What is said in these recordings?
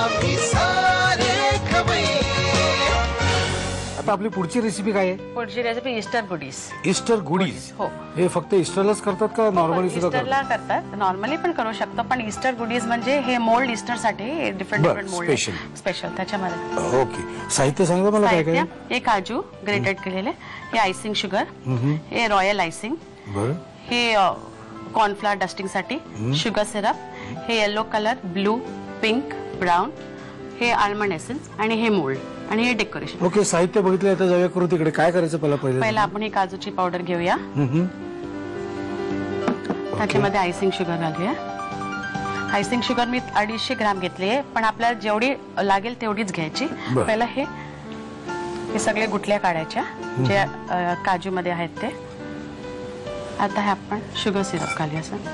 आम्ही सारे खवय्ये. आता आपली पुढची रेसिपी काय आहे? पुढची recipe Easter goodies. Easter goodies. हो. हे फक्त ईस्टरलाच करतात का नॉर्मली सुद्धा ईस्टरला करतात, नॉर्मली पण करू शकतो, पण ईस्टर गुडीज म्हणजे हे मोल्ड ईस्टर साठी डिफरंट मोल्ड स्पेशल त्याच्यामध्ये. ओके. साहित्य सांगा मला काय काय. हे काजू ग्रेटेड केलेले, हे आयसिंग शुगर, हे रॉयल आयसिंग, हे कॉर्नफ्लॉवर डस्टिंग साठी, शुगर सिरप, हे yellow colour, blue, pink, brown, हे आल्मंड एसेन्स आणि हे मोल्ड आणि हे डेकोरेशन. ओके. साहित्य बघितलं. आता जाऊया करू तिकडे. काय करायचं पहिला आपण ही काजूची पावडर घेऊया, त्याच्यामध्ये आयसिंग शुगर घालूया. आयसिंग शुगर मी 250 ग्राम घेतली आहे, पण आपल्याला जेवढी लागेल तेवढीच घ्यायची. पहिला हे सगळे गुटल्या काढायच्या जे काजू मध्ये आहेत ते. आता हे आपण शुगर सिरप घालूया सर.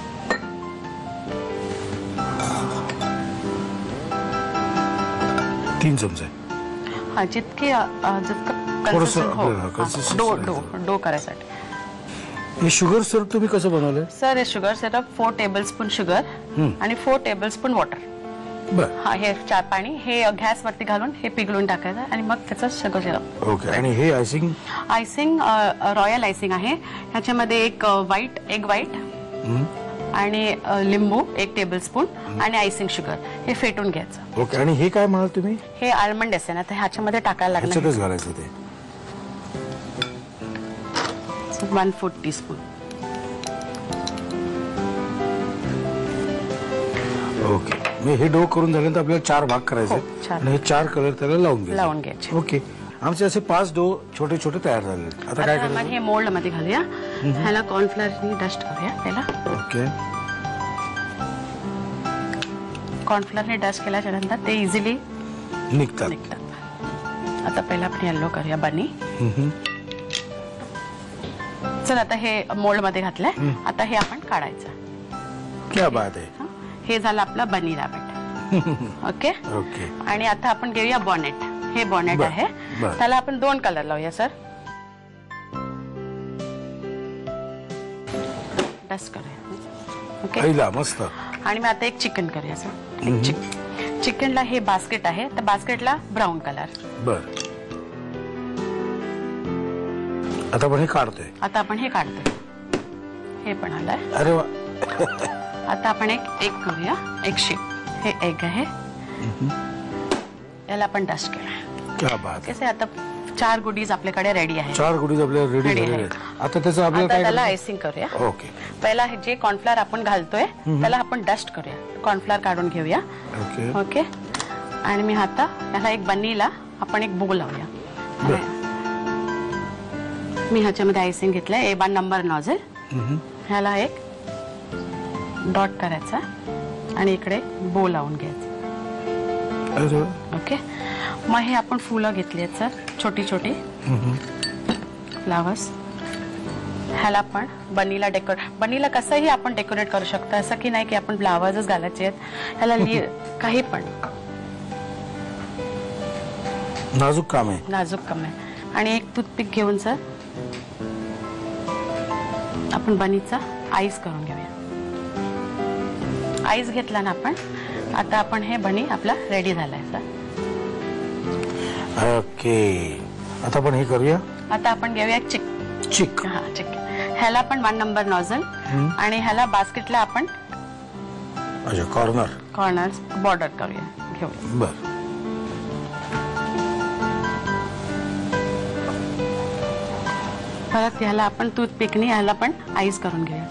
तीन चमचे. हा, जितकं डो करायसाठी. हे शुगर सिरप तुम्ही कसं बनवलं सर? हे शुगर सिरप 4 टेबलस्पून शुगर आणि 4 टेबलस्पून वॉटर. हा, हे 4 पाणी हे गॅस वरती घालून हे पिघळून टाकायचं आणि मग त्याचं शुगर सिरप. ओके. आणि हे आयसिंग? आयसिंग रॉयल आयसिंग आहे. ह्याच्यामध्ये एक एग व्हाईट आणि लिंबू 1 टेबलस्पून आणि आयसिंग शुगर हे फेटून घ्यायचं. ओके. आणि हे काय म्हणाल तुम्ही? हे आल्मंड एसेन्स आहे, ह्याच्यामध्ये टाकायला लागलं. ह्याच्यातच घालायचं ते. 1/4 टीस्पून. ओके. मी हे डो करून झाल्यानंतर आपल्याला 4 भाग करायचे आणि हे 4 कलर त्याला लावून घ्यायचे. ओके. आमचे असे 5 डो छोटे छोटे तयार झाले. आता काय करायचं? हे मोल्ड मध्ये घालूया. ह्याला कॉर्नफ्लॉवरनी डस्ट करूया पहिला. ओके. कॉर्नफ्लॉवरने डस्ट केल्याच्या नंतर ते इझिली निघतात. आता पहिला आपण येलो करूया बनी. चल, आता हे मोल्ड मध्ये घातलंय. आता हे आपण काढायचं. क्या बात आहे. हे झालं आपलं बनी रॅबिट. ओके. ओके. आणि आता आपण घेऊया बॉनेट. हे बॉनेट आहे, त्याला आपण 2 कलर लावूया सर. डस्ट करूया. ओके. मस्त. आणि मग आता एक चिकन करूया सर. चिकनला हे बास्केट आहे, तर बास्केटला ब्राऊन कलर. बर. आता आपण हे काढतोय. हे पण आलंय. अरे वा. आता आपण एक करूया. एक शेप. हे एग आहे, याला आपण डस्ट केला. क्या बात. कसे आता 4 गुडीज आपल्याकडे रेडी आहे. 4 गुडीज आपल्याला रेडी झालेले आहेत. आता त्याचं आपल्याला काय? त्याला आयसिंग करूया. ओके. पहिला जे कॉर्नफ्लॉवर आपण घालतोय त्याला आपण डस्ट करूया. कॉर्नफ्लॉवर काढून घेऊया. ओके. ओके. आणि मी आता याला एक बनीला आपण एक बो लावूया. मी ह्याच्यामध्ये आयसिंग घेतलंय. A1 number नॉझल. ह्याला एक डॉट करायचा आणि इकडे बो लावून घ्यायचं. ओके. मग हे आपण फुलं घेतली आहेत सर, छोटी छोटी फ्लावर्स. ह्याला आपण बनीला कसंही आपण डेकोरेट करू शकतो. असं की नाही की आपण फ्लावर्सच घालायचे आहेत. ह्याला काही पण नाजूक काम आहे. आणि एक टूथपिक घेऊन सर आपण बनीचा आईस करून घेऊया. आईस घेतला ना आपण. आता आपण हे बनी आपला रेडी झालाय सर. ओके. आता आपण हे करूया. आता आपण घेऊया चिक. ह्याला आपण 1 नंबर नॉझल आणि ह्याला बास्केटला आपण कॉर्नर्स बॉर्डर घेऊया. बर. परत ह्याला आपण टूथपिकनी ह्याला पण आईस करून घेऊया.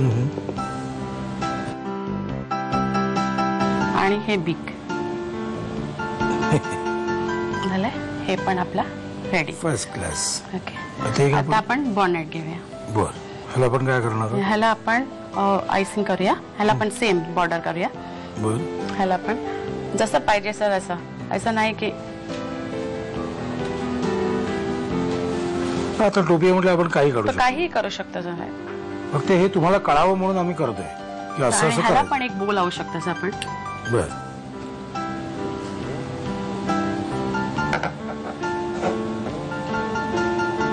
आणि हे बीक झालंय. हे पण आपला रेडी. First class. ओके. आता आपण बॉनेट घेऊया. बर. ह्याला आपण काय करणार? ह्याला आपण आयसिंग करूया. ह्याला पण सेम बॉर्डर करूया. बर. ह्याला पण जसं पाहिजे सर असं नाही की. आता टोपी म्हटलं आपण काही करू शकतो सर. फक्त हे तुम्हाला कळावं म्हणून आम्ही करतोय की असं ह्याला पण एक बो लावू शकतो सर आपण. बर.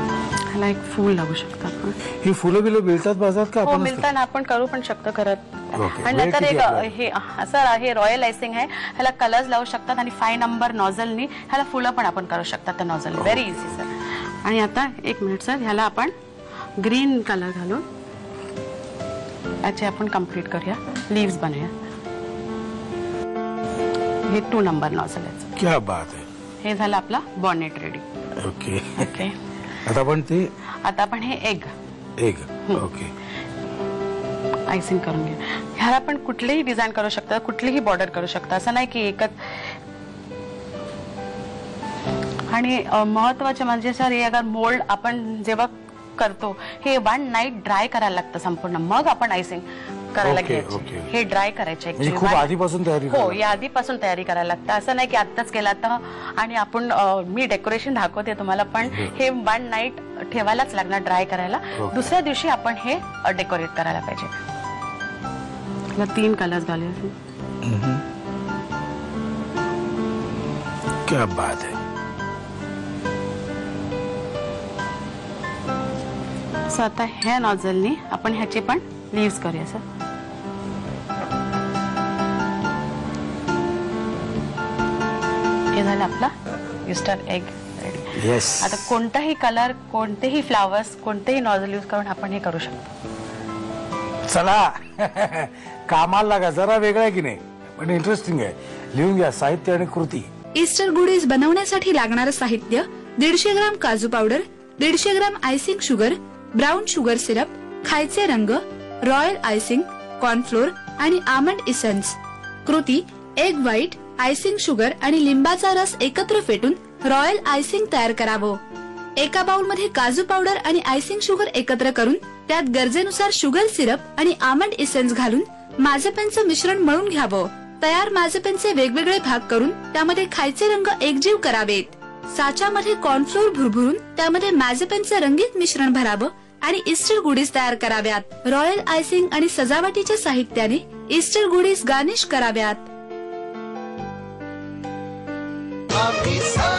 ह्याला एक फूल लावू शकतो आपण. ही फुलं बिलं मिळतात बाजारात का? हो, मिळताना आपण करू पण शकतो. करत Okay. आणि वेळ नंतर किती एक आपल्याला? हे असं हे रॉयल आयसिंग आहे, ह्याला कलर्स लावू शकतात आणि 5 नंबर नॉझलनी ह्याला फुलं पण आपण करू शकतात त्या नॉझल. Very easy sir. आणि आता 1 मिनिट सर, ह्याला आपण ग्रीन कलर घालून याचे आपण कम्प्लीट करूया, लीव्स बनवूया. हे 2 नंबर नॉझल आहे. क्या बात आहे. हे झालं आपला बॉनेट रेडी. ओके. ओके. आता आपण हे एग ओके आयसिंग करून घ्या. ह्याला आपण कुठलेही डिझाईन करू शकता, कुठलीही बॉर्डर करू शकता, असं नाही की एकच. आणि महत्वाचे म्हणजे सर, हे अगर मोल्ड आपण जेव्हा करतो हे 1 नाईट ड्राय करायला लागतं संपूर्ण, मग आपण आयसिंग करायला घ्यायचे. हे ड्राय करायचे म्हणजे खूप आधीपासून तयारी. हो, या आधीपासून तयारी करायला लागतं. असं नाही की आत्ताच केला तर. आणि आपण मी डेकोरेशन दाखवते तुम्हाला, पण हे 1 नाईट ठेवायलाच लागणार ड्राय करायला. दुसऱ्या दिवशी आपण हे डेकोरेट करायला पाहिजे. 3 कलर्स घालूया. क्या बात आहे. सो आता ह्या नॉझलनी आपण ह्याचे पण लीव्स करूया सर. हे झालं आपला ईस्टर एग रेडी. येस. आता कोणताही कलर, कोणतेही फ्लावर्स, कोणतेही नॉझल यूज करून आपण हे करू शकतो. चला कामाला लागा. जरा वेगळं आहे की नाही, पण इंटरेस्टिंग आहे. लिहून घ्या साहित्य आणि कृती. ईस्टर गुडीज बनवण्यासाठी लागणारं साहित्य: 150 ग्राम काजू powder, 150 gram icing sugar, brown sugar syrup, खायचे रंग, रॉयल आयसिंग, कॉर्नफ्लोर आणि आमंड इसेन्स. कृती: एग व्हाईट, आयसिंग शुगर आणि लिंबाचा रस एकत्र फेटून रॉयल आयसिंग तयार करावं. एका बाउल मध्ये काजू पावडर आणि आयसिंग शुगर एकत्र करून त्यात गरजेनुसार शुगर सिरप आणि आमंड इसेन्स घालून माजेपेनचं मिश्रण मळून घ्यावं. तयार माजेपेनचे वेगवेगळे भाग करून त्यामध्ये खायचे रंग एकजीव करावेत. साच्यामध्ये कॉर्नफ्लोर भुरभुरून त्यामध्ये माजेपेनचे रंगीत मिश्रण भरावं आणि ईस्टर गुडीज तयार कराव्यात. रॉयल आयसिंग आणि सजावटीच्या साहित्याने ईस्टर गुडीज गार्निश कराव्यात. आम्ही